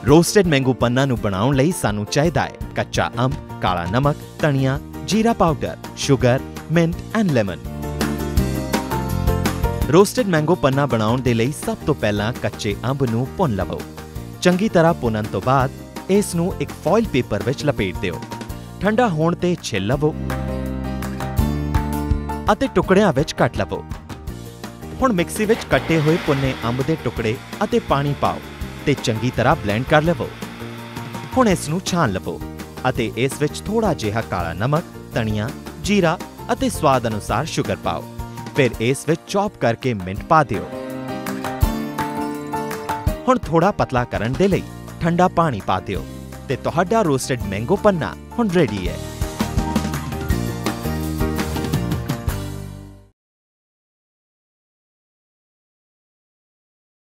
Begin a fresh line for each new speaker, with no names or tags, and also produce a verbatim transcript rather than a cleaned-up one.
Roasted mango ਪੰਨਾ ਨੂੰ ਬਣਾਉਣ ਲਈ ਸਾਨੂੰ ਚਾਹੀਦਾ ਹੈ ਕੱਚਾ ਅੰਬ, ਕਾਲਾ ਨਮਕ, ਧਨੀਆ, ਜੀਰਾ powder, sugar, mint and lemon. Roasted mango panna ਬਣਾਉਣ ਦੇ ਲਈ ਸਭ ਤੋਂ ਪਹਿਲਾਂ ਕੱਚੇ ਅੰਬ ਨੂੰ ਭੁੰਨ ਲਵੋ। ਚੰਗੀ ਤਰ੍ਹਾਂ ਭੁੰਨਣ ਤੋਂ ਬਾਅਦ ਇਸ ਨੂੰ ਇੱਕ ਫੋਇਲ ਪੇਪਰ ਵਿੱਚ ਲਪੇਟ ਦਿਓ। ਠੰਡਾ ਹੋਣ ਤੇ ਛਿੱਲ ਲਵੋ ਅਤੇ ਟੁਕੜਿਆਂ ਵਿੱਚ ਕੱਟ ਲਵੋ। ਹੁਣ ਮਿਕਸੀ ਵਿੱਚ ਕੱਟੇ ਹੋਏ ਭੁੰਨੇ ਅੰਬ ਦੇ ਟੁਕੜੇ ਅਤੇ ਪਾਣੀ ਪਾਓ ਤੇ ਚੰਗੀ ਤਰ੍ਹਾਂ ਬਲੈਂਡ ਕਰ ਲਵੋ। ਹੁਣ ਇਸ ਨੂੰ ਛਾਣ ਲਵੋ ਅਤੇ ਇਸ ਵਿੱਚ ਥੋੜਾ ਜਿਹਾ ਕਾਲਾ ਨਮਕ, ਧਨੀਆ, ਜੀਰਾ ਅਤੇ ਸਵਾਦ ਅਨੁਸਾਰ ਸ਼ੂਗਰ ਪਾਓ। ਫਿਰ ਇਸ ਵਿੱਚ ਚੌਪ ਕਰਕੇ ਮਿੰਟ ਪਾ ਦਿਓ। ਹੁਣ ਥੋੜਾ ਪਤਲਾ ਕਰਨ ਦੇ ਲਈ ਠੰਡਾ ਪਾਣੀ ਪਾ ਦਿਓ ਤੇ ਤੁਹਾਡਾ ਰੋਸਟਡ ਮੈਂਗੋ ਪੰਨਾ ਹੁਣ ਰੈਡੀ ਹੈ।